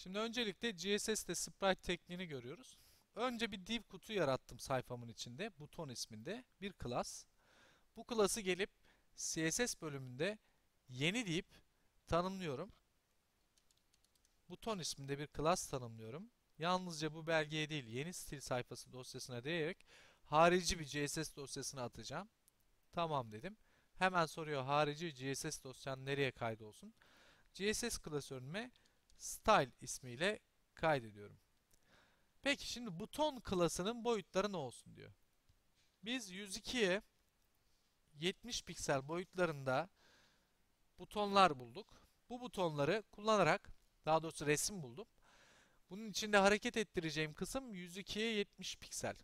Şimdi öncelikle GSS'te sprite tekniğini görüyoruz. Önce bir div kutu yarattım sayfamın içinde. Buton isminde bir class. Bu class'ı gelip CSS bölümünde yeni deyip tanımlıyorum. Buton isminde bir class tanımlıyorum. Yalnızca bu belgeye değil, yeni stil sayfası dosyasına değerek harici bir CSS dosyasına atacağım. Tamam dedim. Hemen soruyor harici CSS dosyan nereye kaydolsun? CSS klasörüme style ismiyle kaydediyorum. Peki şimdi buton klasının boyutları ne olsun diyor. Biz 102'ye 70 piksel boyutlarında butonlar bulduk. Bu butonları kullanarak, daha doğrusu resim buldum. Bunun içinde hareket ettireceğim kısım 102'ye 70 piksel.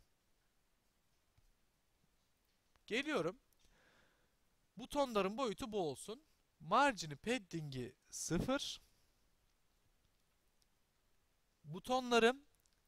Geliyorum. Butonların boyutu bu olsun. Margini padding'i 0. Butonlarım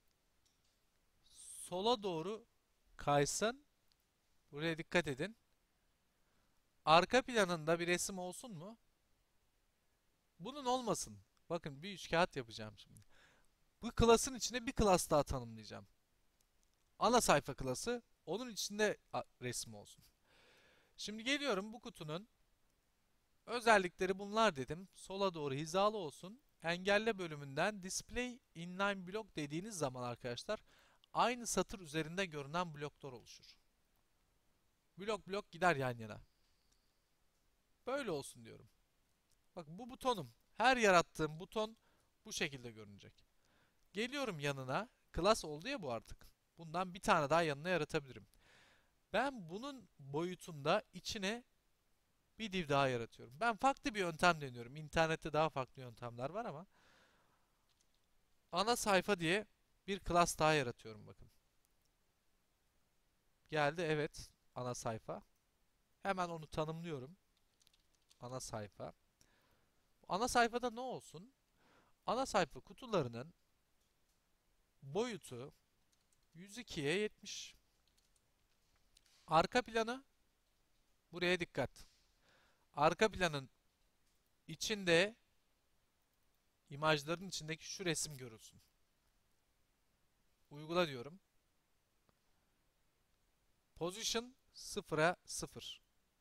sola doğru kaysın. Buraya dikkat edin. Arka planında bir resim olsun mu? Bunun olmasın. Bakın bir üç kağıt yapacağım şimdi. Bu class'ın içine bir class daha tanımlayacağım. Ana sayfa klası, onun içinde resim olsun. Şimdi geliyorum bu kutunun özellikleri bunlar dedim. Sola doğru hizalı olsun. Engelle bölümünden display inline block dediğiniz zaman arkadaşlar aynı satır üzerinde görünen bloklar oluşur. Blok blok gider yan yana. Böyle olsun diyorum. Bak bu butonum. Her yarattığım buton bu şekilde görünecek. Geliyorum yanına. Class oldu ya bu artık. Bundan bir tane daha yanına yaratabilirim. Ben bunun boyutunda içine bir div daha yaratıyorum. Ben farklı bir yöntem deniyorum. İnternette daha farklı yöntemler var ama ana sayfa diye bir class daha yaratıyorum bakın. Geldi evet ana sayfa. Hemen onu tanımlıyorum. Ana sayfa. Ana sayfada ne olsun? Ana sayfa kutularının boyutu 102'ye 70. Arka planı buraya dikkat. Arka planın içinde imajların içindeki şu resim görülsün. Uygula diyorum. Position 0'a 0.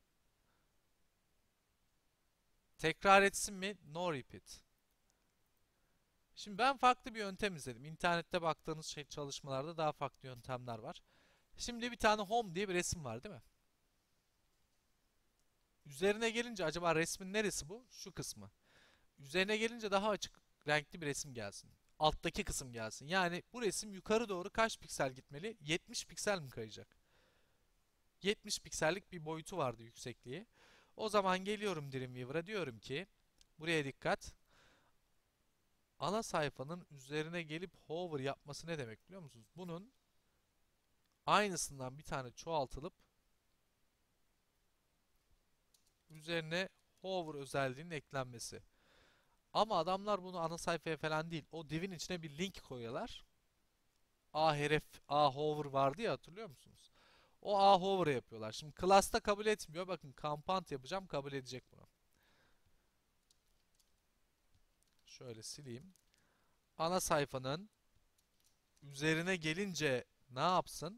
Tekrar etsin mi? No repeat. Şimdi ben farklı bir yöntem izledim. İnternette baktığınız çalışmalarda daha farklı yöntemler var. Şimdi bir tane home diye bir resim var değil mi? Üzerine gelince acaba resmin neresi bu? Şu kısmı. Üzerine gelince daha açık renkli bir resim gelsin. Alttaki kısım gelsin. Yani bu resim yukarı doğru kaç piksel gitmeli? 70 piksel mi kayacak? 70 piksellik bir boyutu vardı yüksekliği. O zaman geliyorum Dreamweaver'a diyorum ki buraya dikkat. Ana sayfanın üzerine gelip hover yapması ne demek biliyor musunuz? Bunun aynısından bir tane çoğaltılıp üzerine hover özelliğinin eklenmesi. Ama adamlar bunu ana sayfaya falan değil, o divin içine bir link koyuyorlar. Hover vardı ya hatırlıyor musunuz? O hover yapıyorlar. Şimdi class'ta kabul etmiyor. Bakın compound yapacağım kabul edecek bunu. Şöyle sileyim. Ana sayfanın üzerine gelince ne yapsın?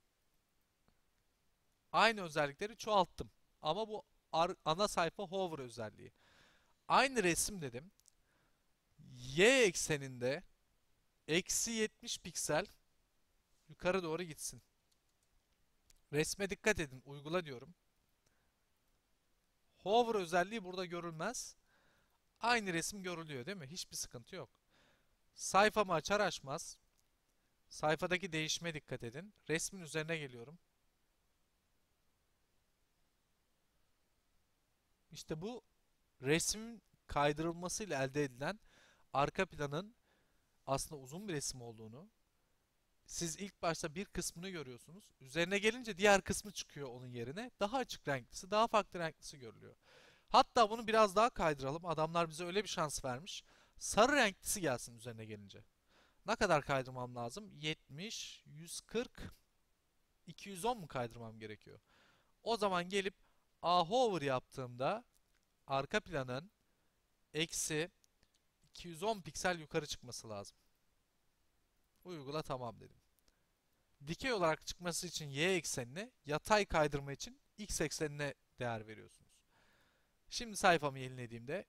Aynı özellikleri çoğalttım. Ama bu ana sayfa hover özelliği. Aynı resim dedim. Y ekseninde eksi 70 piksel yukarı doğru gitsin. Resme dikkat edin. Uygula diyorum. Hover özelliği burada görülmez. Aynı resim görülüyor değil mi? Hiçbir sıkıntı yok. Sayfamı açar açmaz sayfadaki değişime dikkat edin. Resmin üzerine geliyorum. İşte bu resmin kaydırılmasıyla elde edilen arka planın aslında uzun bir resim olduğunu, siz ilk başta bir kısmını görüyorsunuz. Üzerine gelince diğer kısmı çıkıyor onun yerine. Daha açık renklisi, daha farklı renklisi görülüyor. Hatta bunu biraz daha kaydıralım. Adamlar bize öyle bir şans vermiş. Sarı renklisi gelsin üzerine gelince. Ne kadar kaydırmam lazım? 70, 140, 210 mu kaydırmam gerekiyor? O zaman gelip hover yaptığımda arka planın eksi 210 piksel yukarı çıkması lazım. Uygula tamam dedim. Dikey olarak çıkması için y eksenine, yatay kaydırma için x eksenine değer veriyorsunuz. Şimdi sayfamı yenilediğimde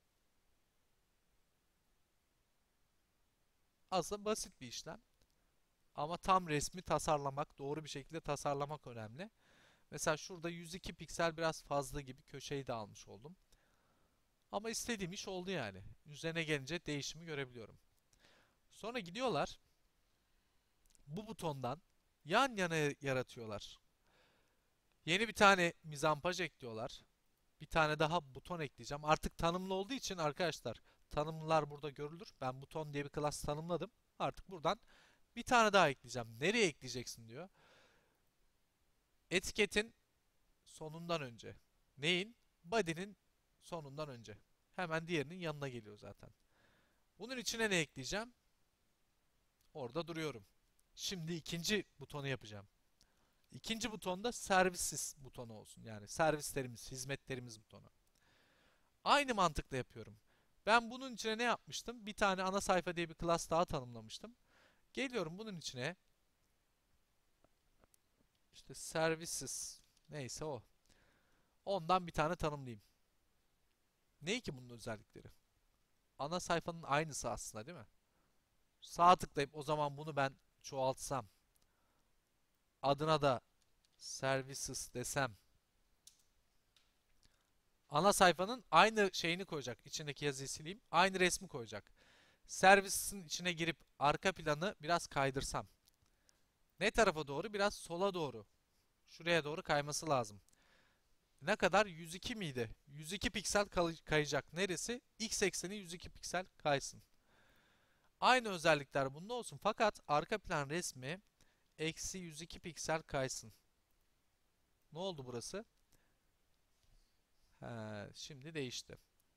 aslında basit bir işlem. Ama tam resmi tasarlamak, doğru bir şekilde tasarlamak önemli. Mesela şurada 102 piksel biraz fazla gibi, köşeyi de almış oldum. Ama istediğim iş oldu yani. Üzerine gelince değişimi görebiliyorum. Sonra gidiyorlar, bu butondan yan yana yaratıyorlar. Yeni bir tane mizampaj ekliyorlar. Bir tane daha buton ekleyeceğim. Artık tanımlı olduğu için arkadaşlar, tanımlılar burada görülür. Ben buton diye bir class tanımladım. Artık buradan bir tane daha ekleyeceğim. Nereye ekleyeceksin diyor. Etiketin sonundan önce. Neyin? Body'nin sonundan önce. Hemen diğerinin yanına geliyor zaten. Bunun içine ne ekleyeceğim? Orada duruyorum. Şimdi ikinci butonu yapacağım. İkinci buton da services butonu olsun. Yani servislerimiz, hizmetlerimiz butonu. Aynı mantıkla yapıyorum. Ben bunun içine ne yapmıştım? Bir tane ana sayfa diye bir class daha tanımlamıştım. Geliyorum bunun içine. İşte services neyse o. Ondan bir tane tanımlayayım. Ne ki bunun özellikleri? Ana sayfanın aynısı aslında değil mi? Sağ tıklayıp o zaman bunu ben çoğaltsam. Adına da services desem. Ana sayfanın aynı şeyini koyacak. İçindeki yazıyı sileyim. Aynı resmi koyacak. Services'in içine girip arka planı biraz kaydırsam. Ne tarafa doğru? Biraz sola doğru. Şuraya doğru kayması lazım. Ne kadar? 102 miydi? 102 piksel kayacak. Neresi? X ekseni 102 piksel kaysın. Aynı özellikler bunda olsun. Fakat arka plan resmi eksi 102 piksel kaysın. Ne oldu burası? Şimdi değişti.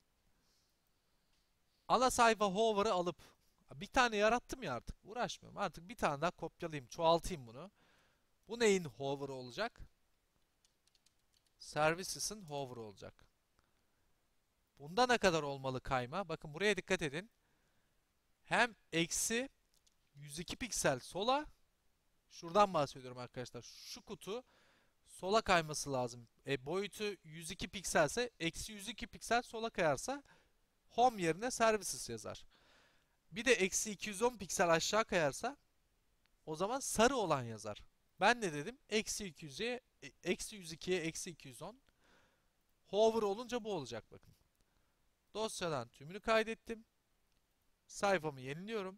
Ana sayfa hover'ı alıp bir tane yarattım ya artık. Uğraşmıyorum. Artık bir tane daha kopyalayayım. Çoğaltayım bunu. Bu neyin hover'ı olacak? Services'in hover'ı olacak. Bunda ne kadar olmalı kayma? Bakın buraya dikkat edin. Hem eksi 102 piksel sola, şuradan bahsediyorum arkadaşlar. Şu kutu sola kayması lazım. Boyutu 102 pikselse eksi 102 piksel sola kayarsa home yerine services yazar. Bir de eksi 210 piksel aşağı kayarsa o zaman sarı olan yazar. Ben ne dedim? Eksi 200'e, eksi 102'ye eksi 210. Hover olunca bu olacak bakın. Dosyadan tümünü kaydettim. Sayfamı yeniliyorum.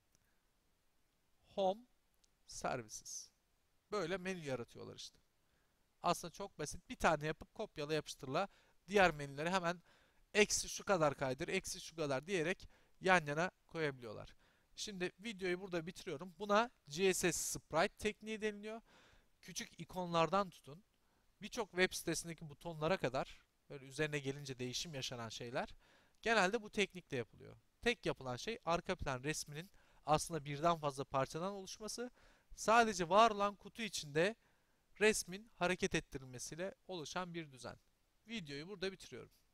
Home, Services. Böyle menü yaratıyorlar işte. Aslında çok basit. Bir tane yapıp kopyala yapıştırla. Diğer menüleri hemen eksi şu kadar kaydır, eksi şu kadar diyerek yan yana koyabiliyorlar. Şimdi videoyu burada bitiriyorum. Buna CSS Sprite tekniği deniliyor. Küçük ikonlardan tutun, birçok web sitesindeki butonlara kadar böyle üzerine gelince değişim yaşanan şeyler genelde bu teknikle yapılıyor. Tek yapılan şey arka plan resminin aslında birden fazla parçadan oluşması, sadece var olan kutu içinde resmin hareket ettirilmesiyle oluşan bir düzen. Videoyu burada bitiriyorum.